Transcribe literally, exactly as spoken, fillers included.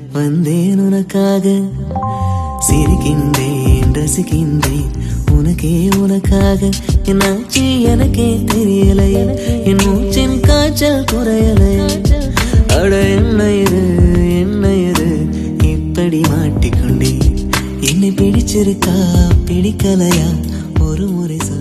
வந்தேன் உனக்காக சிரிக்கின்றேன் ரசிக்கின்றேன் உனக்கே உனக்காக என்னாச்சு எனக்கே தெரியலையே என் மூச்சின் காய்ச்சல் குறையலையே அட என்ன இது என்ன இது இப்படி மாட்டிக்கொண்டே என்னை பிடிச்சிருக்கா பிடிக்கலையா ஒரு முறை